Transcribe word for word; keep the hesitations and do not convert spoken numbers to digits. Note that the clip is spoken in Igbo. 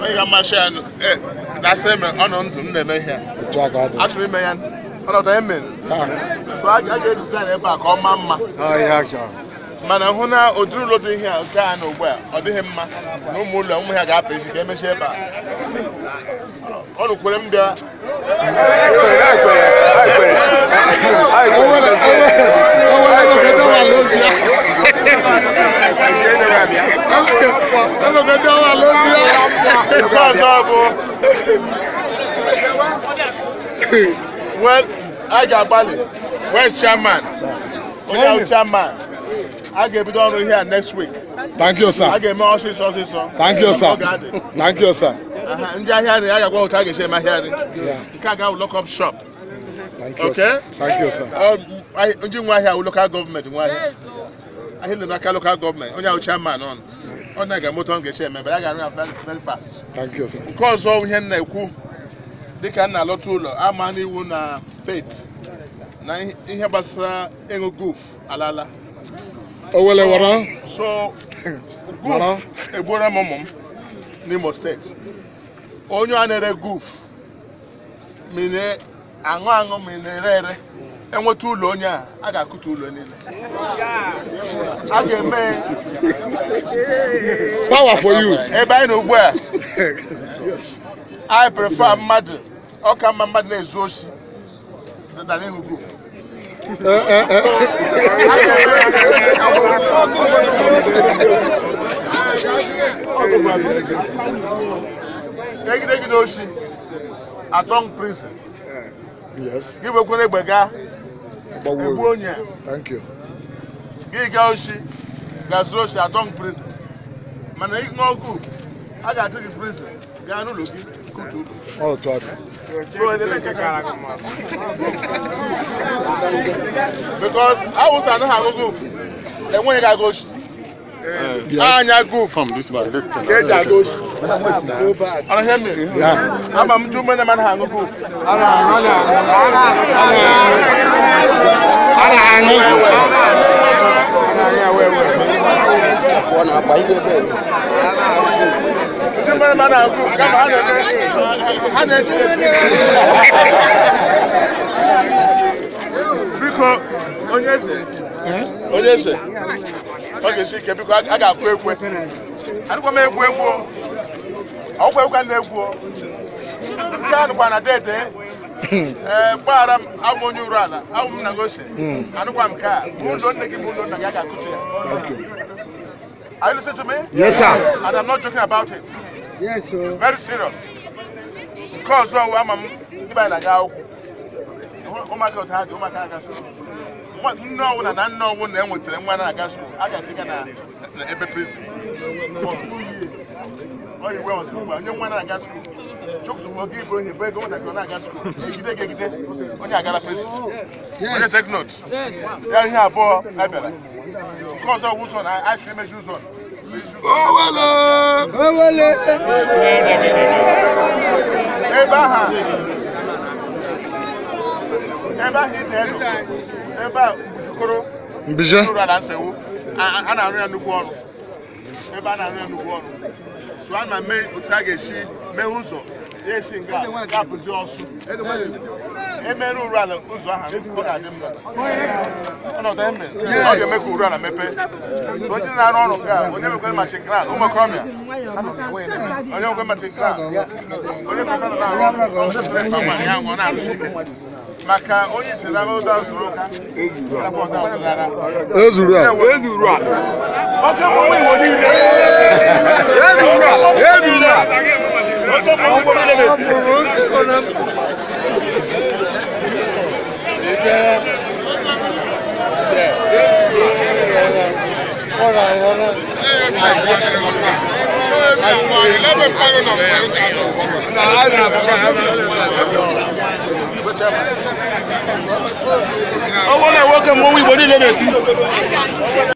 I got my share. That's him on on to me here. Actually, man, on the him. So I get to tell back on Mama. Oh, yeah, actually. Man, I want to Odru loading here, can know where, or the him, no more than we have got this game a shape. On the Columbia. Well, I got Bali. Where's chairman? Where's chairman? I get it on here next week. Thank you, sir. I get more sauce, sauce, Thank you, sir. Thank you, sir. And I got what I say my hearing. You can't go lock up shop. Thank you. Okay? Thank you, sir. Um, I do want here local government. I hear the local government. On your chairman on. On I got motor get chairman, but I got very, very fast. Thank you, sir. Because all we have now, they can a lot of our money won state. Now, in here, Basra, Engo Goof, Alala. Oh, well, what? So, Goof, a Bora Momum, Nemo State. Only another goof. Mine, Angango, Mine, and what two lonia, I got two lonia. I get me Power for you. Everybody know where. Yes. I prefer mother. How come my mother is Zoshi? The Daniel group. Uh, uh, uh. Take it, take it, Oshi. At Tong prison. Yes. Give a good beggar. Thank you. Give Oshi. Gazoshi at Tong prison. Man, I ignore good. I got to the prison. Ganu looking. Oh, God. Because I was an how go. And when I go, I go from this man. This thing. I go. I hear me. Yeah. I'm a two man man hang go. Because onye se onye se oge si ke because I ga kwu ekwe anukwa me ekwu ekwu okwu ekwu na ekwu nke anukwa na dete eh gbara m amonyu rala awum na gose anukwa m ka mundo nne gi mundo na ga ga kutu ya. Thank you. Are you listening to me? Yes, sir. And I'm not joking about it. Yes, sir. Very serious. Because oh, I'm a na ga okwu. Oh my God, how do my God go? What no one and no one then with them when I got school. I got taken a every prison for two years. Oh, you were on school. And you when I got school. Choke to forgive bro, he break on that I got school. You get get when I got a prison. When you take notes. Yeah, yeah, boy, I better. Because of who's on, I actually make shoes on. Oh, well, oh, well, Abraham. Eba hit eno. Eba bujukoro. Mbije. Ora dan sewu. Ana anu anu gwo onu. Eba na anu anu gwo onu. So ana me otage shi me uzo. Ye shi nga ka buzi osu. Emeru ura la uzo aha ko da dem na. Ono da emme. O ge meku ura na mepe. So ji na anu nga onye me ko machine ground. Umo kromia. Onye me ko machine ground. Onye me ko na anu. Onye me ko na anu na shike. Maka onye si na ụda zuru ka rapọta ọdara ezuru a ezuru a oke mwe iwo ni ile ezuru a ezuru a oke mwe iwo ni ile ike ora ora owó lẹ́wọ́ kẹ́ mọ́ wíwọ́ nílé lẹ́tí.